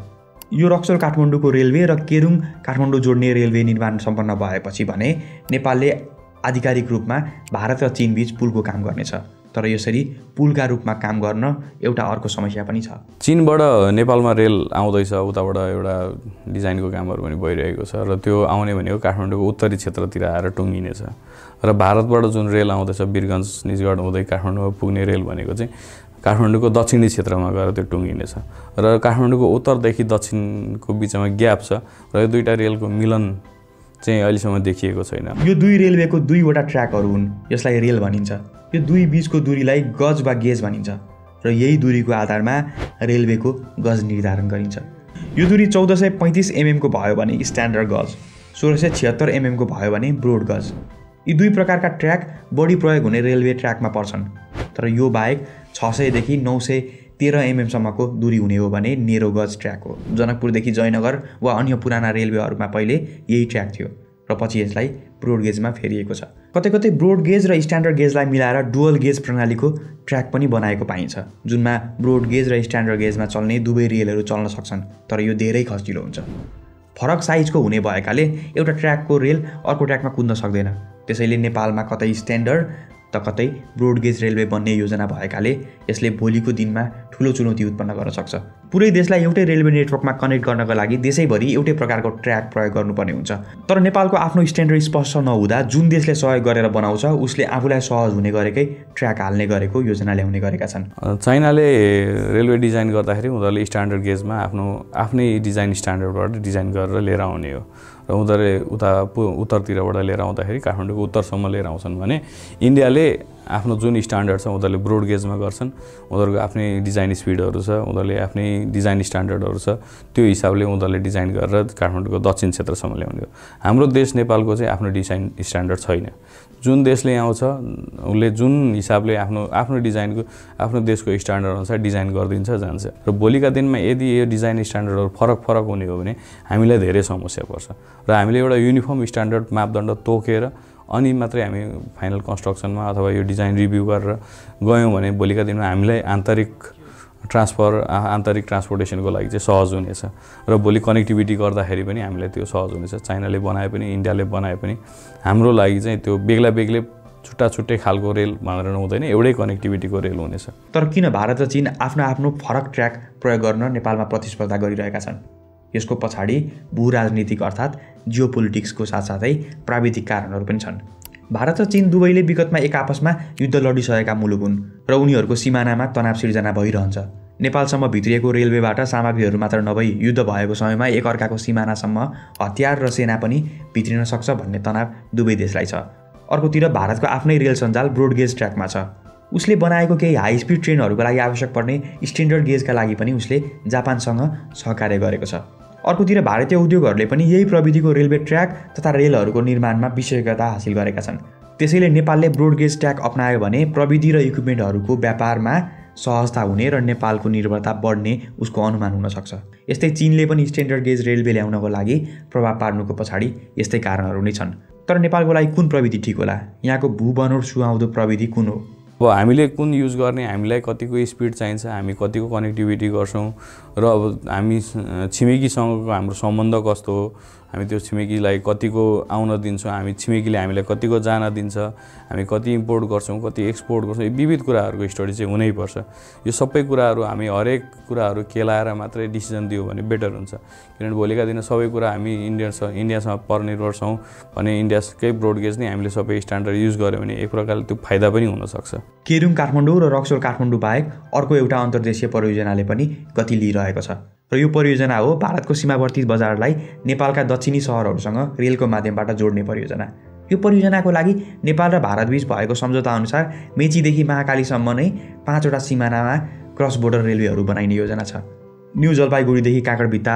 यो रक्सोल काठमाडौँको रेलवे र केरुङ काठमाडौँ जोड्ने रेलवे निर्माण सम्पन्न भएपछि भने नेपालले आधिकारिक रूपमा भारत र चीन बीच पुलको काम गर्नेछ। तर यसरी पुलका रूपमा काम गर्न एउटा अर्को समस्या पनि छ। चीनबाट नेपालमा रेल आउँदैछ, उताबाट एउटा डिजाइनको कामहरू पनि भइरहेको छ र त्यो आउने भनेको काठमाडौँको उत्तरी क्षेत्रतिर आएर टुङ्गिनेछ र भारतबाट जुन रेल आउँदैछ वीरगञ्ज निजगढ हुँदै काठमाडौँमा पुग्ने रेल भनेको चाहिँ काठमाडौँको दक्षिणी क्षेत्रमा गएर त्यो टुङ्गिनेछ र काठमाडौँको उत्तरदेखि दक्षिणको बिचमा ग्याप छ र यो दुईवटा रेलको मिलन चाहिँ अहिलेसम्म देखिएको छैन। यो दुई रेलवेको दुईवटा ट्र्याकहरू हुन्, यसलाई रेल भनिन्छ। यो दुई बीचको दूरीलाई गज वा गेज भनिन्छ र यही दूरीको आधारमा रेलवेको गज निर्धारण गरिन्छ। यो दूरी चौध सय पैँतिस एमएमको भयो भने स्ट्यान्डर्ड गज, सोह्र सय छिहत्तर एमएमको भयो भने ब्रोड गज। यी दुई प्रकारका ट्र्याक बढी प्रयोग हुने रेलवे ट्र्याकमा पर्छन्। तर यो बाहेक छ सयदेखि नौ सय तेह्र एमएमसम्मको दूरी हुने हो भने नेरो गज ट्र्याक हो। जनकपुरदेखि जयनगर वा अन्य पुराना रेलवेहरूमा पहिले यही ट्र्याक थियो र पछि यसलाई ब्रोड गेजमा फेरिएको छ। कतै कतै ब्रोड गेज र स्ट्यान्डर्ड गेजलाई मिलाएर डुअल गेज प्रणालीको ट्र्याक पनि बनाएको पाइन्छ, जुनमा ब्रोड गेज र स्ट्यान्डर्ड गेजमा चल्ने दुवै रेलहरू चल्न सक्छन्। तर यो धेरै खर्चिलो हुन्छ। फरक साइजको हुने भएकाले एउटा ट्र्याकको रेल अर्को ट्र्याकमा कुद्न सक्दैन। त्यसैले नेपालमा कतै स्ट्यान्डर्ड त कतै ब्रोड गेज रेलवे बन्ने योजना भएकाले यसले भोलिको दिनमा ठुलो चुनौती उत्पन्न गर्न सक्छ। पुरै देशलाई एउटै रेलवे नेटवर्कमा कनेक्ट गर्नका लागि देशैभरि एउटै प्रकारको ट्र्याक प्रयोग गर्नुपर्ने हुन्छ। तर नेपालको आफ्नो स्ट्यान्डर्ड स्पष्ट नहुँदा जुन देशले सहयोग गरेर बनाउँछ उसले आफूलाई सहज हुने गरेकै ट्र्याक हाल्ने गरेको योजना ल्याउने गरेका छन्। चाइनाले रेलवे डिजाइन गर्दाखेरि उनीहरूले स्ट्यान्डर्ड गेजमा आफ्नो आफ्नै डिजाइन स्ट्यान्डर्डबाट डिजाइन गरेर लिएर आउने हो र उनीहरूले उता उत्तरतिरबाट लिएर आउँदाखेरि काठमाडौँको उत्तरसम्म लिएर आउँछन् भने इन्डियाले आफ्नो जुन स्ट्यान्डर्ड छ उनीहरूले ब्रोड गेजमा गर्छन्। उनीहरूको आफ्नै डिजाइन स्पिडहरू छ, उनीहरूले आफ्नै डिजाइन स्ट्यान्डर्डहरू छ, त्यो हिसाबले उनीहरूले डिजाइन गरेर काठमाडौँको दक्षिण क्षेत्रसम्म ल्याउने हो। हाम्रो देश नेपालको चाहिँ आफ्नो डिजाइन स्ट्यान्डर्ड छैन। जुन देशले आउँछ उसले जुन हिसाबले आफ्नो आफ्नो डिजाइनको आफ्नो देशको स्ट्यान्डर्ड अनुसार डिजाइन गरिदिन्छ जान्छ र भोलिका दिनमा यदि यो डिजाइन स्ट्यान्डर्डहरू फरक फरक हुने हो भने हामीलाई धेरै समस्या पर्छ र हामीले एउटा युनिफर्म स्ट्यान्डर्ड मापदण्ड तोकेर अनि मात्रै हामी फाइनल कन्स्ट्रक्सनमा अथवा यो डिजाइन रिभ्यू गरेर गयौँ भने भोलिका दिनमा हामीलाई आन्तरिक ट्रान्सफर आन्तरिक ट्रान्सपोर्टेसनको लागि चाहिँ सहज हुनेछ र भोलि कनेक्टिभिटी गर्दाखेरि पनि हामीलाई त्यो सहज हुनेछ। चाइनाले बनाए पनि इन्डियाले बनाए पनि हाम्रो लागि चाहिँ त्यो बेग्ला बेग्लै छुट्टा छुट्टै खालको रेल भनेर हुँदैन, एउटै कनेक्टिभिटीको रेल हुनेछ। तर किन भारत र चीन आफ्नो आफ्नो फरक ट्र्याक प्रयोग गर्न नेपालमा प्रतिस्पर्धा गरिरहेका छन्? यसको पछाडि भू राजनीतिक अर्थात् जियो पोलिटिक्सको साथसाथै प्राविधिक कारणहरू पनि छन्। भारत र चीन दुवैले विगतमा एक आपसमा युद्ध लडिसकेका मुलुक हुन् र उनीहरूको सिमानामा तनाव सिर्जना भइरहन्छ। नेपालसम्म भित्रिएको रेलवेबाट सामग्रीहरू मात्र नभई युद्ध भएको समयमा एकअर्काको सिमानासम्म हतियार र सेना पनि भित्रिन सक्छ भन्ने तनाव दुवै देशलाई छ। अर्कोतिर भारतको आफ्नै रेल सञ्जाल ब्रोड गेज ट्र्याकमा छ। उसले बनाएको केही हाई स्पिड ट्रेनहरूको लागि आवश्यक पर्ने स्ट्यान्डर्ड गेजका लागि पनि उसले जापानसँग सहकार्य गरेको छ। अर्कोतिर भारतीय उद्योगहरूले पनि यही प्रविधिको रेलवे ट्र्याक तथा रेलहरूको निर्माणमा विशेषज्ञता हासिल गरेका छन्। त्यसैले नेपालले ब्रोड गेज ट्र्याक अपनायो भने प्रविधि र इक्विपमेन्टहरूको व्यापारमा सहजता हुने र नेपालको निर्भरता बढ्ने उसको अनुमान हुन सक्छ। यस्तै चीनले पनि स्ट्यान्डर्ड गेज रेलवे ल्याउनको लागि प्रभाव पार्नुको पछाडि यस्तै कारणहरू नै छन्। तर नेपालको लागि कुन प्रविधि ठिक होला? यहाँको भूबनोट सुहाउँदो प्रविधि कुन हो? अब हामीले कुन युज गर्ने, हामीलाई कतिको स्पिड चाहिन्छ, हामी कतिको कनेक्टिभिटी गर्छौँ र अब हामी छिमेकीसँगको हाम्रो सम्बन्ध कस्तो हो, हामी त्यो छिमेकीलाई कतिको आउन दिन्छौँ, हामी छिमेकीले हामीलाई कतिको जान दिन्छ, हामी कति इम्पोर्ट गर्छौँ, कति एक्सपोर्ट गर्छौँ, यो विविध कुराहरूको स्टडी चाहिँ हुनैपर्छ। यो सबै कुराहरू हामी हरेक कुराहरू केलाएर मात्रै डिसिजन दियो भने बेटर हुन्छ। किनभने भोलिका दिन सबै कुरा हामी इन्डिया इन्डियासँग परनिर्भर छौँ भने इन्डियाकै ब्रोडगेज नै हामीले सबै स्ट्यान्डर्ड युज गऱ्यो भने एक प्रकारले त्यो फाइदा पनि हुनसक्छ। केरुङ काठमाडौँ र रक्सोल काठमाडौँ बाहेक अर्को एउटा अन्तर्देशीय परियोजनाले पनि गति लिइरहेको छ र यो परियोजना हो भारतको सीमावर्ती बजारलाई नेपालका दक्षिणी सहरहरूसँग रेलको माध्यमबाट जोड्ने परियोजना। यो परियोजनाको लागि नेपाल र भारतबीच भएको सम्झौता अनुसार मेचीदेखि महाकालीसम्म नै पाँचवटा सिमानामा क्रस बोर्डर रेलवेहरू बनाइने योजना छ। न्यू जलपाइगुडीदेखि काँकडभित्ता,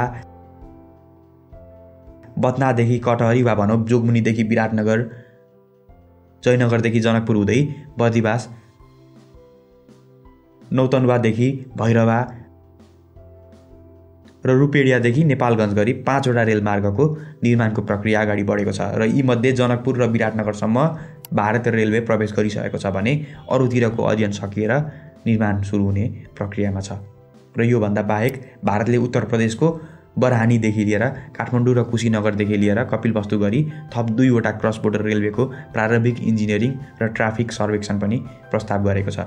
बत्नादेखि कटहरी वा भनौँ जोगमुनीदेखि विराटनगर, जयनगरदेखि जनकपुर हुँदै बर्दिवास, नौतनवादेखि भैरवा र रूपेडियादेखि नेपालगञ्ज गरी पाँचवटा रेलमार्गको निर्माणको प्रक्रिया अगाडि बढेको छ र यीमध्ये जनकपुर र विराटनगरसम्म भारतीय रेलवे प्रवेश गरिसकेको छ भने अरूतिरको अध्ययन सकिएर निर्माण सुरु हुने प्रक्रियामा छ। र योभन्दा बाहेक भारतले उत्तर प्रदेशको बरहानीदेखि लिएर काठमाडौँ र कुशीनगरदेखि लिएर कपिलवस्तु गरी थप दुईवटा क्रस बोर्डर रेलवेको प्रारम्भिक इन्जिनियरिङ र ट्राफिक सर्वेक्षण पनि प्रस्ताव गरेको छ।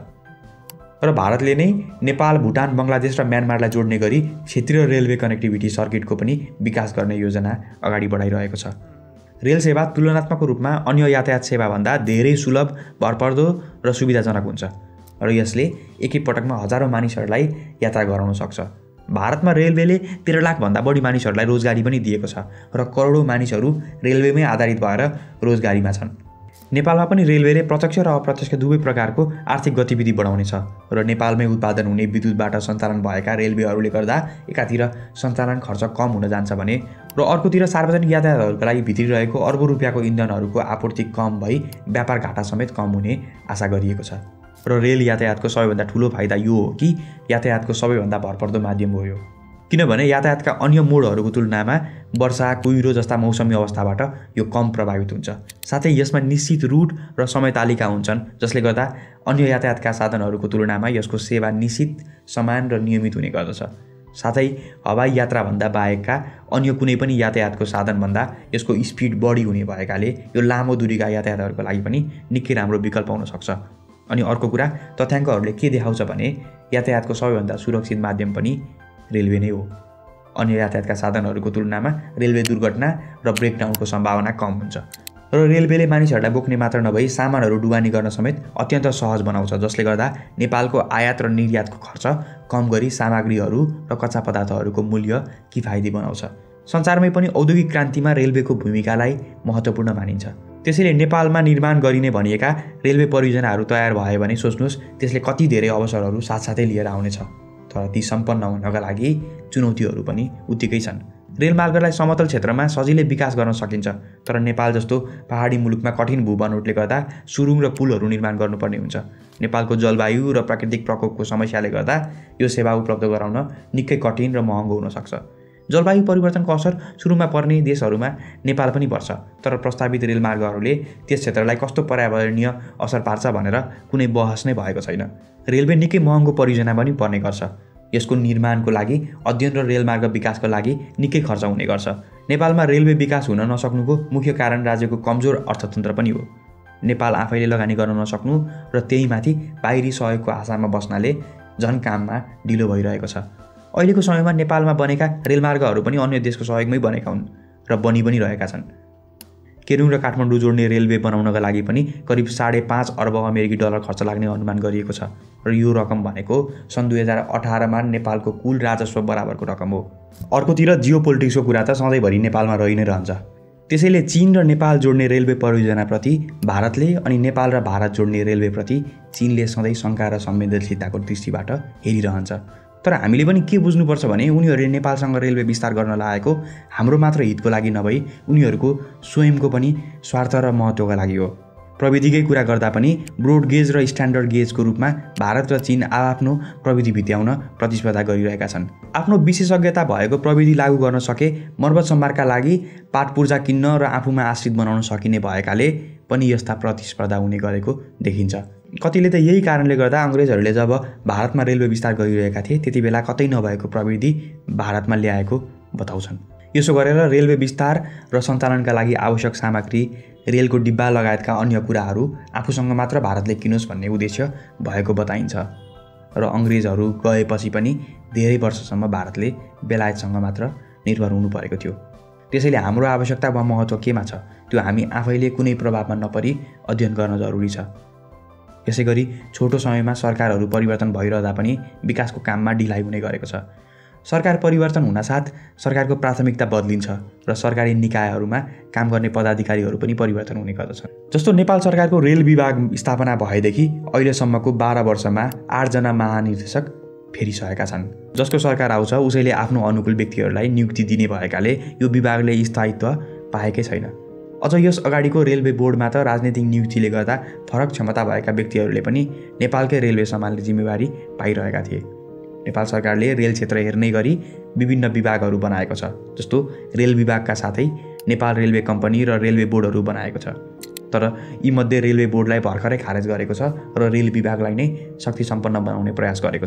र भारतले नै नेपाल, भुटान, बङ्गलादेश र म्यानमारलाई जोड्ने गरी क्षेत्रीय रेलवे कनेक्टिभिटी सर्किटको पनि विकास गर्ने योजना अगाडि बढाइरहेको छ। रेल सेवा तुलनात्मक रूपमा अन्य यातायात सेवाभन्दा धेरै सुलभ, भरपर्दो र सुविधाजनक हुन्छ र यसले एकैपटकमा हजारौँ मानिसहरूलाई यात्रा गराउन सक्छ। भारतमा रेलवेले तेह्र लाखभन्दा बढी मानिसहरूलाई रोजगारी पनि दिएको छ र करोडौँ मानिसहरू रेलवेमै आधारित भएर रोजगारीमा छन्। नेपालमा पनि रेलवेले प्रत्यक्ष र अप्रत्यक्ष दुवै प्रकारको आर्थिक गतिविधि बढाउनेछ र नेपालमै उत्पादन हुने विद्युतबाट सञ्चालन भएका रेलवेहरूले गर्दा एकातिर सञ्चालन खर्च कम हुन जान्छ भने र अर्कोतिर सार्वजनिक यातायातहरूका लागि भित्रिरहेको अर्बौं रुपियाँको इन्धनहरूको आपूर्ति कम भई व्यापार घाटा समेत कम हुने आशा गरिएको छ। र रेल यातायातको सबैभन्दा ठुलो फाइदा यो हो कि यातायातको सबैभन्दा भरपर्दो माध्यम हो यो, किनभने यातायातका अन्य मोडहरूको तुलनामा वर्षा, कुहिरो जस्ता मौसमी अवस्थाबाट यो कम प्रभावित हुन्छ। साथै यसमा निश्चित रुट र समय तालिका हुन्छन्, जसले गर्दा अन्य यातायातका साधनहरूको तुलनामा यसको सेवा निश्चित, समान र नियमित हुने गर्दछ। साथै हवाई यात्राभन्दा बाहेकका अन्य कुनै पनि यातायातको साधनभन्दा यसको स्पिड बढी हुने भएकाले यो लामो दूरीका यातायातहरूको लागि पनि निकै राम्रो विकल्प हुन सक्छ। अनि अर्को कुरा, तथ्याङ्कहरूले के देखाउँछ भने यातायातको सबैभन्दा सुरक्षित माध्यम पनि रेलवे नै हो। अन्य यातायातका साधनहरूको तुलनामा रेलवे दुर्घटना र ब्रेकडाउनको सम्भावना कम हुन्छ र रेलवेले मानिसहरूलाई बोक्ने मात्र नभई सामानहरू ढुवानी गर्न समेत अत्यन्त सहज बनाउँछ, जसले गर्दा नेपालको आयात र निर्यातको खर्च कम गरी सामग्रीहरू र कच्चा पदार्थहरूको मूल्य किफायती बनाउँछ। संसारमै पनि औद्योगिक क्रान्तिमा रेलवेको भूमिकालाई महत्त्वपूर्ण मानिन्छ। त्यसैले नेपालमा निर्माण गरिने भनिएका रेलवे परियोजनाहरू तयार भयो भने सोच्नुहोस् त्यसले कति धेरै अवसरहरू साथसाथै लिएर आउनेछ। तर ती सम्पन्न हुनका लागि चुनौतीहरू पनि उत्तिकै छन्। रेलमार्गलाई समतल क्षेत्रमा सजिलै विकास गर्न सकिन्छ, तर नेपाल जस्तो पहाडी मुलुकमा कठिन भूबनोटले गर्दा सुरुङ र पुलहरू निर्माण गर्नुपर्ने हुन्छ। नेपालको जलवायु र प्राकृतिक प्रकोपको समस्याले गर्दा यो सेवा उपलब्ध गराउन निकै कठिन र महँगो हुन सक्छ। जलवायु परिवर्तनको असर सुरुमा पर्ने देशहरूमा नेपाल पनि पर्छ, तर प्रस्तावित रेलमार्गहरूले त्यस क्षेत्रलाई कस्तो पर्यावरणीय असर पार्छ भनेर कुनै बहस नै भएको छैन। रेलवे निकै महँगो परियोजना पनि पर्ने गर्छ। यसको निर्माणको लागि अध्ययन र रेलमार्ग विकासको लागि निकै खर्च हुने गर्छ। नेपालमा रेलवे विकास हुन नसक्नुको मुख्य कारण राज्यको कमजोर अर्थतन्त्र पनि हो। नेपाल आफैले लगानी गर्न नसक्नु र त्यहीमाथि बाहिरी सहयोगको आशामा बस्नाले झन् काममा ढिलो भइरहेको छ। अहिलेको समयमा नेपालमा बनेका रेलमार्गहरू पनि अन्य देशको सहयोगमै बनेका हुन् र बनि पनि रहेका छन्। केरुङ र काठमाडौँ जोड्ने रेलवे बनाउनका लागि पनि करिब साढे पाँच अर्ब अमेरिकी डलर खर्च लाग्ने अनुमान गरिएको छ र यो रकम भनेको सन् दुई हजार अठारमा नेपालको कुल राजस्व बराबरको रकम हो। अर्कोतिर जियो पोलिटिक्सको कुरा त सधैँभरि नेपालमा रहि नै रहन्छ। त्यसैले चीन र नेपाल जोड्ने रेलवे परियोजनाप्रति भारतले अनि नेपाल र भारत जोड्ने रेलवेप्रति चीनले सधैँ शङ्का र संवेदनशीलताको दृष्टिबाट हेरिरहन्छ। तर हामीले पनि के बुझ्नुपर्छ भने उनीहरूले नेपालसँग रेलवे विस्तार गर्न लागेको हाम्रो मात्र हितको लागि नभई उनीहरूको स्वयंको पनि स्वार्थ र महत्त्वका लागि हो। प्रविधिकै कुरा गर्दा पनि ब्रोड गेज र स्ट्यान्डर्ड गेजको रूपमा भारत र चीन आफ्नो प्रविधि भित्याउन प्रतिस्पर्धा गरिरहेका छन्। आफ्नो विशेषज्ञता भएको प्रविधि लागू गर्न सके मर्मत सम्भारका लागि पाटपुर्जा किन्न र आफूमा आश्रित बनाउन सकिने भएकाले पनि यस्ता प्रतिस्पर्धा हुने गरेको देखिन्छ। कतिले त यही कारणले गर्दा अङ्ग्रेजहरूले जब भारतमा रेलवे विस्तार गरिरहेका थिए त्यति बेला कतै नभएको प्रविधि भारतमा ल्याएको बताउँछन्। यसो गरेर रेलवे विस्तार र सञ्चालनका लागि आवश्यक सामग्री, रेलको डिब्बा लगायतका अन्य कुराहरू आफूसँग मात्र भारतले किनोस् भन्ने उद्देश्य भएको बताइन्छ र अङ्ग्रेजहरू गएपछि पनि धेरै वर्षसम्म भारतले बेलायतसँग मात्र निर्भर हुनु परेको थियो। त्यसैले हाम्रो आवश्यकता वा महत्त्व केमा छ त्यो हामी आफैले कुनै प्रभावमा नपरी अध्ययन गर्न जरुरी छ। यसैगरी छोटो समयमा सरकारहरू परिवर्तन भइरहँदा पनि विकासको काममा ढिलाइ हुने गरेको छ। सरकार परिवर्तन हुनासाथ सरकारको प्राथमिकता बदलिन्छ र सरकारी निकायहरूमा काम गर्ने पदाधिकारीहरू पनि परिवर्तन हुने गर्दछन्। जस्तो नेपाल सरकारको रेल विभाग स्थापना भएदेखि अहिलेसम्मको बाह्र वर्षमा आठजना महानिर्देशक फेरिसकेका छन्। जसको सरकार आउँछ उसैले आफ्नो अनुकूल व्यक्तिहरूलाई नियुक्ति दिने भएकाले यो विभागले स्थायित्व पाएकै छैन। अझ यस अगाडिको रेलवे बोर्डमा त राजनीतिक नियुक्तिले गर्दा फरक क्षमता भएका व्यक्तिहरूले पनि नेपालकै रेलवे सम्हाल्ने जिम्मेवारी पाइरहेका थिए। नेपाल सरकारले रेल क्षेत्र हेर्ने गरी विभिन्न विभागहरू बनाएको छ। जस्तो रेल विभागका साथै नेपाल रेलवे कम्पनी र रेलवे बोर्डहरू बनाएको छ। तर यीमध्ये रेलवे बोर्डलाई भर्खरै खारेज गरेको छ र रेल विभागलाई नै शक्ति सम्पन्न बनाउने प्रयास गरेको छ।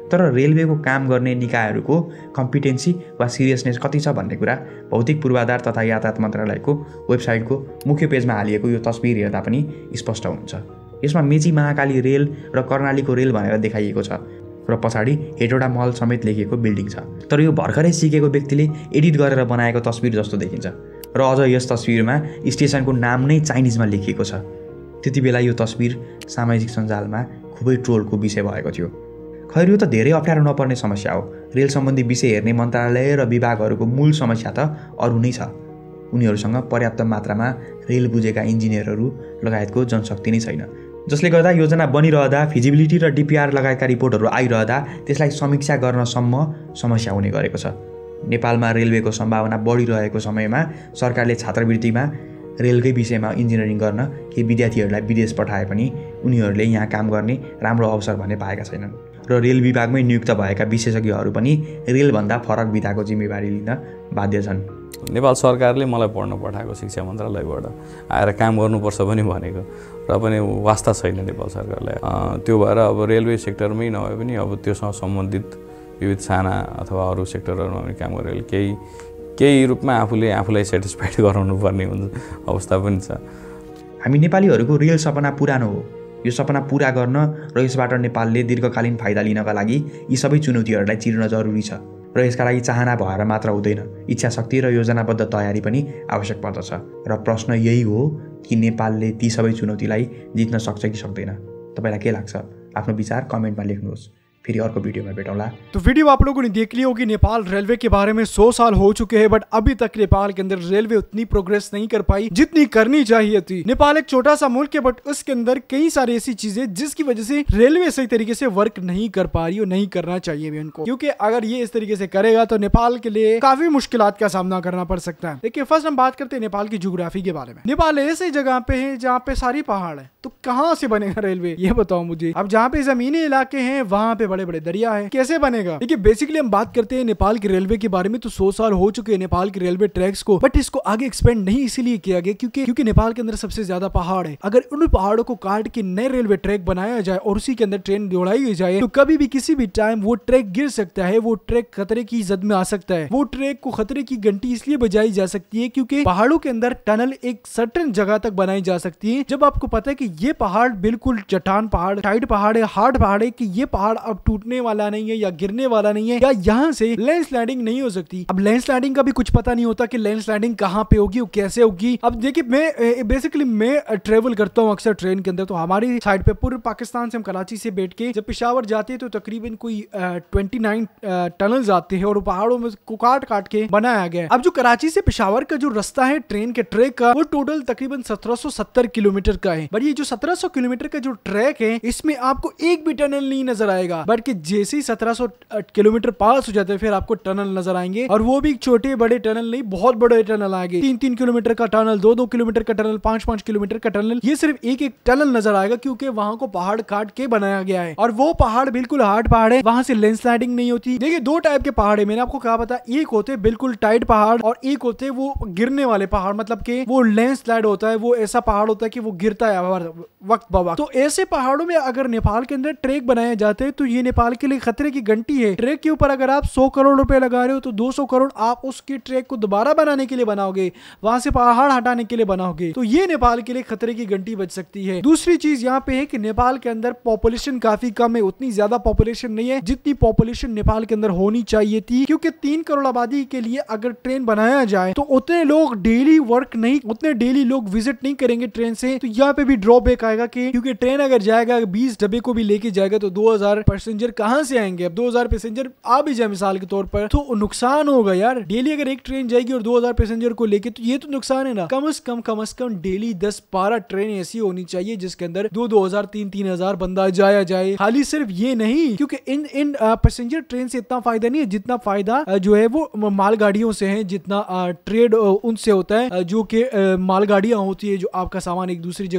तर रेलवेको काम गर्ने निकायहरूको कम्पिटेन्सी वा सिरियसनेस कति छ भन्ने कुरा भौतिक पूर्वाधार तथा यातायात मन्त्रालयको वेबसाइटको मुख्य पेजमा हालिएको यो तस्बिर हेर्दा पनि स्पष्ट हुन्छ। यसमा मेची महाकाली रेल र कर्णालीको रेल भनेर देखाइएको छ र पछाडि हेटौडा महल समेत लेखिएको बिल्डिङ छ। तर यो भर्खरै सिकेको व्यक्तिले एडिट गरेर बनाएको तस्बिर जस्तो देखिन्छ र अझ यस तस्बिरमा स्टेसनको नाम नै चाइनिजमा लेखिएको छ। त्यति बेला यो तस्बिर सामाजिक सञ्जालमा खुबै ट्रोलको विषय भएको थियो। खैर यो त धेरै अप्ठ्यारो नपर्ने समस्या हो। रेल सम्बन्धी विषय हेर्ने मन्त्रालय र विभागहरूको मूल समस्या त अरू नै छ। उनीहरूसँग पर्याप्त मात्रामा रेल बुझेका इन्जिनियरहरू लगायतको जनशक्ति नै छैन, जसले गर्दा योजना बनिरहँदा फिजिबिलिटी र डिपिआर लगायतका रिपोर्टहरू आइरहँदा त्यसलाई समीक्षा गर्नसम्म समस्या हुने गरेको छ। नेपालमा रेलवेको सम्भावना बढिरहेको समयमा सरकारले छात्रवृत्तिमा रेलकै विषयमा इन्जिनियरिङ गर्न केही विद्यार्थीहरूलाई विदेश पठाए पनि उनीहरूले यहाँ काम गर्ने राम्रो अवसर भने पाएका छैनन् र रेल विभागमै नियुक्त भएका विशेषज्ञहरू पनि रेलभन्दा फरक विधाको जिम्मेवारी लिन बाध्य छन्। नेपाल सरकारले मलाई पढ्न पठाएको शिक्षा मन्त्रालयबाट आएर काम गर्नुपर्छ पनि भनेको र पनि वास्ता छैन नेपाल सरकारलाई। त्यो भएर अब रेलवे सेक्टरमै नभए पनि अब त्योसँग सम्बन्धित विविध साना अथवा अरू सेक्टरहरूमा पनि काम गरेर केही केही रूपमा आफूले आफूलाई सेटिस्फाइड गराउनु पर्ने हुन्छ अवस्था पनि छ। हामी नेपालीहरूको रेल सपना पुरानो हो। यो सपना पुरा गर्न र यसबाट नेपालले दीर्घकालीन फाइदा लिनका लागि यी सबै चुनौतीहरूलाई चिर्न जरुरी छ र यसका लागि चाहना भएर मात्र हुँदैन, इच्छा शक्ति र योजनाबद्ध तयारी पनि आवश्यक पर्दछ। र प्रश्न यही हो कि नेपालले ती सबै चुनौतीलाई जित्न सक्छ कि सक्दैन। तपाईँलाई के लाग्छ? आफ्नो विचार कमेन्टमा लेख्नुहोस्। फिर अर्को वीडियो में बैठौला। तो वीडियो आप लोगों ने देख ली होगी नेपाल रेलवे के बारे में। सौ साल हो चुके हैं बट अभी तक नेपाल के अंदर रेलवे उतनी प्रोग्रेस नहीं कर पाई जितनी करनी चाहिए थी। नेपाल एक छोटा सा मुल्क है बट उसके अंदर कई सारी ऐसी चीजें जिसकी वजह से रेलवे सही तरीके से वर्क नहीं कर पा रही और नहीं करना चाहिए भी उनको, क्योंकि अगर ये इस तरीके से करेगा तो नेपाल के लिए काफी मुश्किलात का सामना करना पड़ सकता है। देखिए फर्स्ट हम बात करते हैं नेपाल की ज्योग्राफी के बारे में। नेपाल ऐसी जगह पे है जहाँ पे सारी पहाड़ है, तो कहाँ से बनेगा रेलवे ये बताओ मुझे। अब जहाँ पे जमीनी इलाके हैं वहाँ पे बड़े बड़े दरिया है, कैसे बनेगा। देखिए बेसिकली हम बात करते हैं नेपाल की रेलवे के बारे में, तो सौ साल हो चुके हैं नेपाल की रेलवे ट्रैक्स को, बट इसको आगे एक्सपेंड नहीं इसीलिए किया गया क्योंकि क्योंकि नेपाल के अंदर सबसे ज्यादा पहाड़ है। अगर उन पहाड़ों को काट के नए रेलवे ट्रैक बनाया जाए और उसी के अंदर ट्रेन दौड़ाई जाए तो कभी भी किसी भी टाइम वो ट्रैक गिर सकता है, वो ट्रैक खतरे की जद में आ सकता है। वो ट्रैक को खतरे की घंटी इसलिए बजाई जा सकती है क्योंकि पहाड़ों के अंदर टनल एक सर्टेन जगह तक बनाई जा सकती है जब आपको पता है कि ये पहाड़ बिल्कुल चट्टान पहाड़, टाइट पहाड़ है, हार्ड पहाड़ है, कि ये पहाड़ अब टूटने वाला नहीं है या गिरने वाला नहीं है या यहाँ से लैंडस्लाइडिंग नहीं हो सकती। अब लैंडस्लाइडिंग का भी कुछ पता नहीं होता कि लैंडस्लाइडिंग कहाँ पे होगी, कैसे होगी। अब देखिए मैं बेसिकली मैं ट्रेवल करता हूँ अक्सर ट्रेन के अंदर, तो हमारी साइड पे पूरे पाकिस्तान से हम कराची से बैठ के जब पेशावर जाते हैं तो तकरीबन कोई ट्वेंटी नाइन टनल्स आते हैं और पहाड़ों में को काट काट के बनाया गया है। अब जो कराची से पेशावर का जो रास्ता है ट्रेन के ट्रैक का, वो टोटल तकरीबन सत्रह सौ सत्तर किलोमीटर का है। बट ये जो सत्रह सौ किलोमीटर का जो ट्रैक है इसमें आपको एक भी टनल नहीं नजर आएगा, बट जैसे ही सत्रह सौ किलोमीटर पास हो जाते हैं फिर आपको टनल नजर आएंगे, और वो भी छोटे बड़े टनल नहीं, बहुत बड़े टनल आएंगे। तीन तीन किलोमीटर का टनल, दो दो किलोमीटर का टनल, पांच पांच किलोमीटर का टनल, ये सिर्फ एक एक टनल नजर आएगा क्योंकि वहां को पहाड़ काट के बनाया गया है। और वो पहाड़ बिल्कुल हार्ड पहाड़ है, वहां से लैंडस्लाइडिंग नहीं होती। देखिए दो टाइप के पहाड़ है, मैंने आपको कहा पता, एक होते बिल्कुल टाइट पहाड़ और एक होते वो गिरने वाले पहाड़, मतलब कि वो लैंडस्लाइड होता है, वो ऐसा पहाड़ होता है कि वो गिरता है वक्त ब वक्त। तो ऐसे पहाड़ों में अगर नेपाल के अंदर ट्रैक बनाए जाते हैं तो ये नेपाल के लिए खतरे की घंटी है। ट्रैक के ऊपर अगर आप सौ करोड़ रुपए लगा रहे हो तो दो सौ करोड़ आप उसके ट्रैक को दोबारा बनाने के लिए बनाओगे, वहां से पहाड़ हटाने के लिए बनाओगे, तो ये नेपाल के लिए खतरे की घंटी बज सकती है। दूसरी चीज यहाँ पे है कि नेपाल के अंदर पॉपुलेशन काफी कम है, उतनी ज्यादा पॉपुलेशन नहीं है जितनी पॉपुलेशन नेपाल के अंदर होनी चाहिए थी, क्योंकि तीन करोड़ आबादी के लिए अगर ट्रेन बनाया जाए तो उतने लोग डेली वर्क नहीं, उतने डेली लोग विजिट नहीं करेंगे ट्रेन से, तो यहाँ पे भी ड्रॉबैक आएगा कि क्योंकि ट्रेन अगर जाएगा बीस डब्बे को भी लेके जाएगा तो दो हजार पैसेंजर कहाँ से आएंगे। अब दो हजार पैसेंजर आ भी जाए मिसाल के तौर पर तो नुकसान होगा यार। डेली अगर एक ट्रेन जाएगी और दो हजार पैसेंजर को लेके तो ये तो नुकसान है ना। कम से कम कम से कम डेली दस बारह ट्रेन ऐसी होनी चाहिए जिसके अंदर दो दो हजार तीन तीन हजार बंदा जाया जाए। खाली सिर्फ ये नहीं, क्योंकि इन इन पैसेंजर ट्रेन से इतना फायदा नहीं है जितना फायदा जो है वो मालगाड़ियों से है, जितना ट्रेड उनसे होता है जो कि मालगाड़ियां होती है जो आपका सामान एक दूसरी जगह से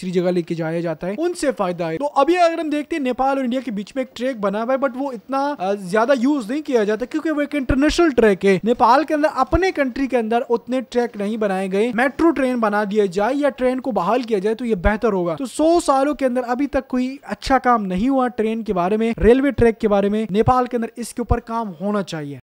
दूसरी जगह लेके जाया जाता है, उनसे फायदा है। तो अभी अगर हम देखते हैं नेपाल और इंडिया के बीच में एक ट्रैक बना हुआ है, बट वो इतना ज्यादा यूज नहीं किया जाता क्योंकि वो एक इंटरनेशनल ट्रैक है। नेपाल के अंदर अपने कंट्री के अंदर उतने ट्रैक नहीं बनाए गए। मेट्रो ट्रेन बना दिया जाए या ट्रेन को बहाल किया जाए तो ये बेहतर होगा। तो सौ सालों के अंदर अभी तक कोई अच्छा काम नहीं हुआ ट्रेन के बारे में, रेलवे ट्रैक के बारे में। नेपाल के अंदर इसके ऊपर काम होना चाहिए।